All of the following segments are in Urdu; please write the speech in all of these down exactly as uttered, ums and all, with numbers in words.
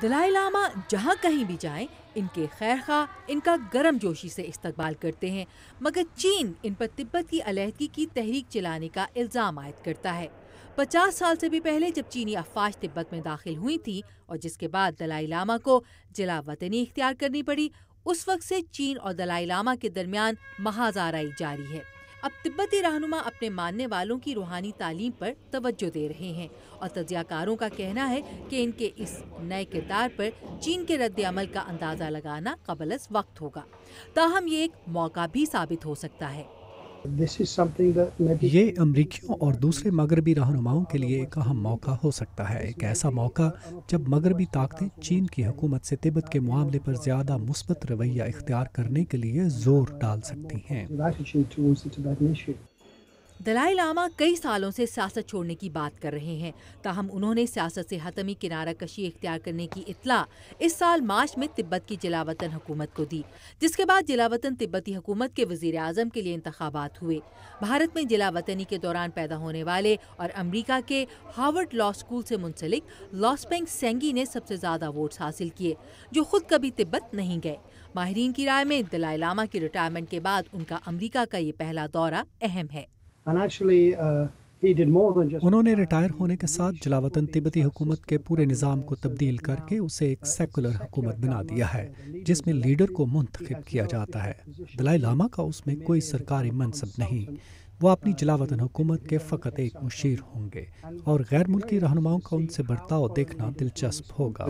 دلائی لاما جہاں کہیں بھی جائیں ان کے خیر خواہ ان کا گرم جوشی سے استقبال کرتے ہیں، مگر چین ان پر تبت کی علیحدگی کی تحریک چلانے کا الزام عائد کرتا ہے۔ پچاس سال سے بھی پہلے جب چینی افواج تبت میں داخل ہوئی تھی اور جس کے بعد دلائی لاما کو جلا وطنی اختیار کرنی پڑی، اس وقت سے چین اور دلائی لاما کے درمیان محاذ آرائی جاری ہے۔ اب تبتی رہنما اپنے ماننے والوں کی روحانی تعلیم پر توجہ دے رہے ہیں اور تجزیہ کاروں کا کہنا ہے کہ ان کے اس نئے کردار پر چین کے رد عمل کا اندازہ لگانا قبل از وقت ہوگا، تاہم یہ ایک موقع بھی ثابت ہو سکتا ہے۔ یہ امریکیوں اور دوسرے مغربی رہنماؤں کے لیے ایک اہم موقع ہو سکتا ہے، ایک ایسا موقع جب مغربی طاقتیں چین کی حکومت سے تبت کے معاملے پر زیادہ مثبت رویہ اختیار کرنے کے لیے زور ڈال سکتی ہیں۔ دلائی لاما کئی سالوں سے سیاست چھوڑنے کی بات کر رہے ہیں، تاہم انہوں نے سیاست سے حتمی کنارہ کشی اختیار کرنے کی اطلاع اس سال مارچ میں تبت کی جلاوطن حکومت کو دی، جس کے بعد جلاوطن تبتی حکومت کے وزیر اعظم کے لیے انتخابات ہوئے۔ بھارت میں جلاوطنی کے دوران پیدا ہونے والے اور امریکہ کے ہارورڈ لاء اسکول سے منسلک لاسپینگ سینگی نے سب سے زیادہ ووٹس حاصل کیے، جو خود کبھی تبت نہیں گئے۔ ماہرین کی رائے میں دلائی لاما کی ریٹائرمنٹ کے بعد ان کا امریکہ کا یہ پہلا دورہ اہم ہے۔ انہوں نے ریٹائر ہونے کے ساتھ جلاوطن تبتی حکومت کے پورے نظام کو تبدیل کر کے اسے ایک سیکولر حکومت بنا دیا ہے، جس میں لیڈر کو منتخب کیا جاتا ہے۔ دلائی لاما کا اس میں کوئی سرکاری منصب نہیں، وہ اپنی جلاوطن حکومت کے فقط ایک مشیر ہوں گے، اور غیر ملکی رہنماؤں کا ان سے برتاؤ دیکھنا دلچسپ ہوگا۔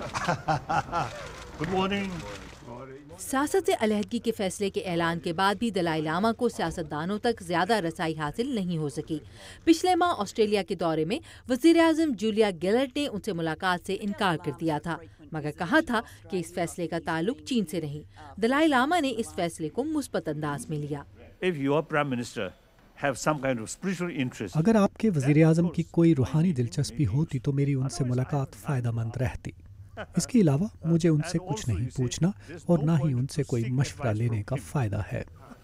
سیاست سے علیحدگی کے فیصلے کے اعلان کے بعد بھی دلائی لاما کو سیاستدانوں تک زیادہ رسائی حاصل نہیں ہو سکی۔ پچھلے ماہ آسٹریلیا کے دورے میں وزیر اعظم جولیا گلرڈ نے ان سے ملاقات سے انکار کر دیا تھا، مگر کہا تھا کہ اس فیصلے کا تعلق چین سے نہیں۔ دلائی لاما نے اس فیصلے کو مثبت انداز میں لیا۔ اگر آپ کے وزیر اعظم کی کوئی روحانی دلچسپی ہوتی تو میری ان سے ملاقات فائدہ مند رہتی۔ اس کے علاوہ مجھے ان سے کچھ نہیں پوچھنا اور نہ ہی ان سے کوئی مشورہ لینے کا فائدہ ہے۔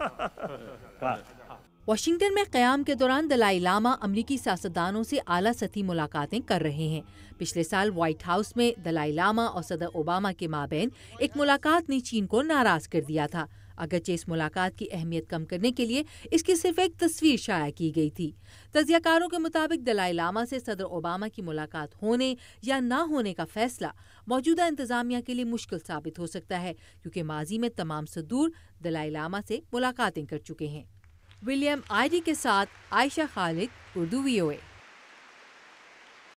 واشنگٹن میں قیام کے دوران دلائی لاما امریکی سیاستدانوں سے اعلیٰ سطحی ملاقاتیں کر رہے ہیں۔ پچھلے سال وائٹ ہاؤس میں دلائی لاما اور صدر اوباما کے مابین ایک ملاقات نے چین کو ناراض کر دیا تھا، اگرچہ اس ملاقات کی اہمیت کم کرنے کے لیے اس کی صرف ایک تصویر شائع کی گئی تھی۔ تجزیہ کاروں کے مطابق دلائی لاما سے صدر اوباما کی ملاقات ہونے یا نہ ہونے کا فیصلہ موجودہ انتظامیہ کے لیے مشکل ثابت ہو سکتا ہے، کیونکہ ماضی میں تمام صدور دلائی لاما سے ملاقاتیں کر چکے ہیں۔ ولیم آئیڈی کے ساتھ عائشہ خالد، اردو وی او اے۔